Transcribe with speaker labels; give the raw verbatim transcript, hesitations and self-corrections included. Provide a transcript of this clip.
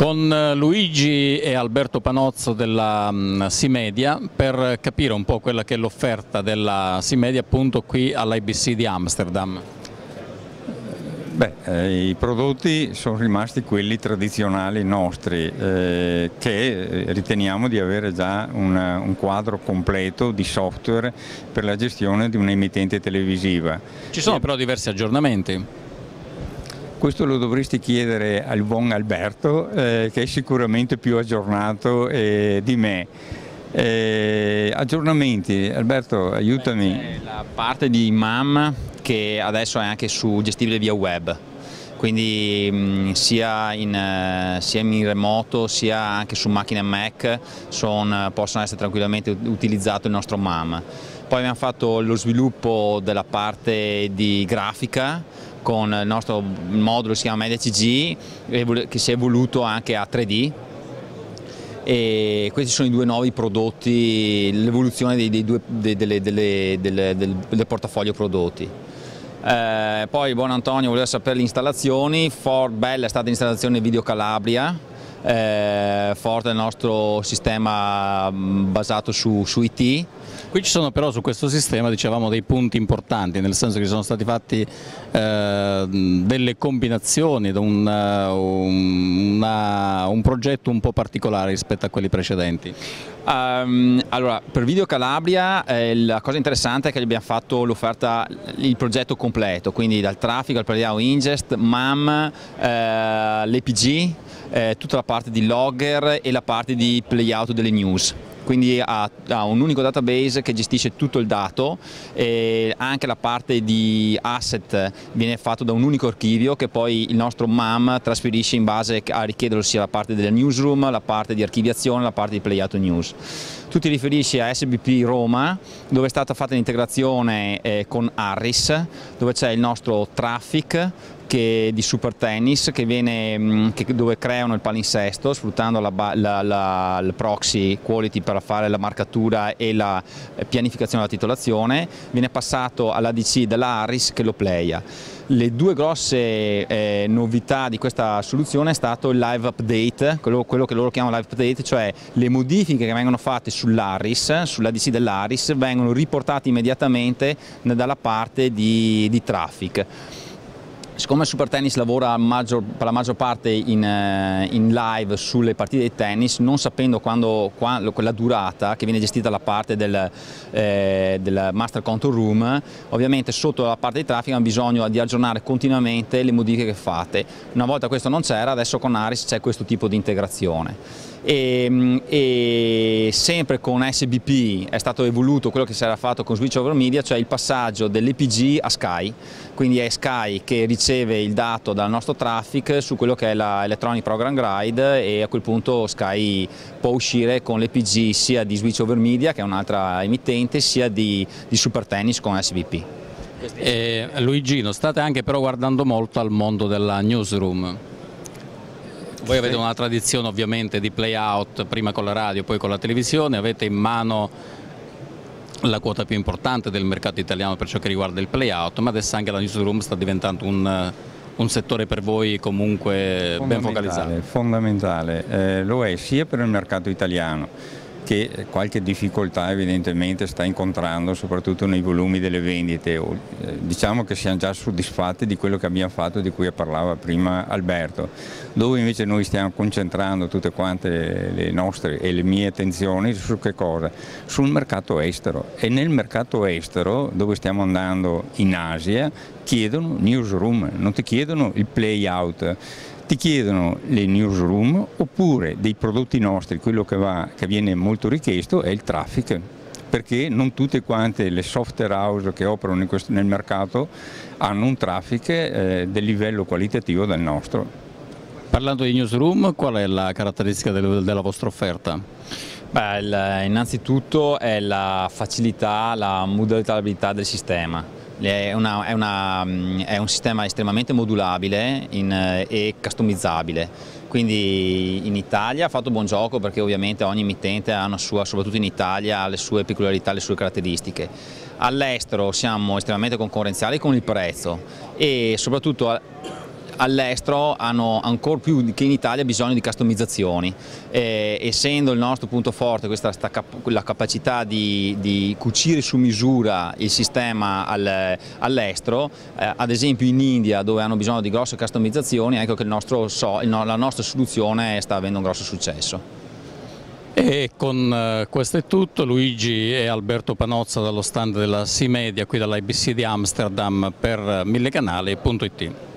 Speaker 1: con Luigi e Alberto Panozzo della um, SeaMedia per capire un po' quella che è l'offerta della SeaMedia appunto qui all'I B C di Amsterdam.
Speaker 2: Beh, eh, i prodotti sono rimasti quelli tradizionali nostri, eh, che riteniamo di avere già un, un quadro completo di software per la gestione di un'emittente televisiva.
Speaker 1: Ci sono però diversi aggiornamenti.
Speaker 2: Questo lo dovresti chiedere al buon Alberto, eh, che è sicuramente più aggiornato eh, di me. Eh, aggiornamenti, Alberto, aiutami.
Speaker 3: Beh, la parte di M A M che adesso è anche su gestibile via web, quindi mh, sia, in, uh, sia in remoto sia anche su macchine Mac son, possono essere tranquillamente utilizzato il nostro M A M. Poi abbiamo fatto lo sviluppo della parte di grafica con il nostro modulo, si chiama Media C G, che si è evoluto anche a tre D. E questi sono i due nuovi prodotti, l'evoluzione dei, dei due, dei, delle, delle, delle, del, del portafoglio prodotti. Eh, poi il buon Antonio voleva sapere le installazioni. Ford Bell è stata l'installazione Video Calabria, eh, Ford è il nostro sistema basato su, su I T.
Speaker 1: Qui ci sono però su questo sistema, dicevamo, dei punti importanti, nel senso che sono stati fatti eh, delle combinazioni, un, un, una, un progetto un po' particolare rispetto a quelli precedenti.
Speaker 3: Um, allora, per Video Calabria eh, la cosa interessante è che abbiamo fatto l'offerta, il progetto completo, quindi dal traffico al playout ingest, M A M, eh, l'E P G, eh, tutta la parte di logger e la parte di playout delle news. Quindi ha, ha un unico database che gestisce tutto il dato, e anche la parte di asset viene fatto da un unico archivio che poi il nostro M A M trasferisce in base a richiederlo sia la parte della newsroom, la parte di archiviazione, la parte di playout news. Tu ti riferisci a S B P Roma, dove è stata fatta l'integrazione eh, con Harris, dove c'è il nostro traffic che, di Super Tennis che viene, che, dove creano il palinsesto sfruttando la, la, la, il proxy quality per fare la marcatura e la pianificazione della titolazione, viene passato all'A D C della Harris che lo playa. Le due grosse eh, novità di questa soluzione è stato il live update, quello, quello che loro chiamano live update, cioè le modifiche che vengono fatte sull'Harris, sull'A D C dell'Harris, vengono riportate immediatamente dalla parte di, di traffic. Siccome Super Tennis lavora maggior, per la maggior parte in, in live sulle partite di tennis, non sapendo quando, quando, la durata che viene gestita dalla parte del, eh, del Master Control Room, ovviamente sotto la parte di traffico hanno bisogno di aggiornare continuamente le modifiche che fate. Una volta questo non c'era, adesso con Harris c'è questo tipo di integrazione. E, e sempre con S B P è stato evoluto quello che si era fatto con Switch Over Media, cioè il passaggio dell'E P G a Sky, quindi è Sky che riceve il dato dal nostro traffic su quello che è la Electronic Program Guide, e a quel punto Sky può uscire con l'E P G sia di Switch Over Media, che è un'altra emittente, sia di, di Super Tennis con S B P.
Speaker 1: E, Luigino, state anche però guardando molto al mondo della newsroom. Voi avete una tradizione ovviamente di play-out, prima con la radio, poi con la televisione, avete in mano la quota più importante del mercato italiano per ciò che riguarda il play-out, ma adesso anche la newsroom sta diventando un, un settore per voi comunque ben focalizzato.
Speaker 2: Fondamentale, eh, lo è sia per il mercato italiano, che qualche difficoltà evidentemente sta incontrando soprattutto nei volumi delle vendite. Diciamo che siamo già soddisfatti di quello che abbiamo fatto, di cui parlava prima Alberto, dove invece noi stiamo concentrando tutte quante le nostre e le mie attenzioni su che cosa? Sul mercato estero, e nel mercato estero dove stiamo andando in Asia chiedono newsroom, non ti chiedono il play out, ti chiedono le newsroom oppure dei prodotti nostri. Quello che, va, che viene molto richiesto è il traffic, perché non tutte quante le software house che operano in questo, nel mercato hanno un traffic eh, del livello qualitativo del nostro.
Speaker 1: Parlando di newsroom, qual è la caratteristica del, della vostra offerta?
Speaker 3: Beh, il, innanzitutto è la facilità, la modularietà del sistema. È, una, è, una, è un sistema estremamente modulabile in, e customizzabile, quindi in Italia ha fatto buon gioco, perché ovviamente ogni emittente ha una sua, soprattutto in Italia, ha le sue peculiarità, le sue caratteristiche. All'estero siamo estremamente concorrenziali con il prezzo, e soprattutto all'estero hanno ancora più che in Italia bisogno di customizzazioni, eh, essendo il nostro punto forte questa sta cap la capacità di, di cucire su misura il sistema al, all'estero, eh, ad esempio in India dove hanno bisogno di grosse customizzazioni, ecco che il nostro so, il, la nostra soluzione sta avendo un grosso successo.
Speaker 1: E con eh, questo è tutto. Luigi e Alberto Panozza dallo stand della C-Media qui dall'I B C di Amsterdam per millecanali punto it.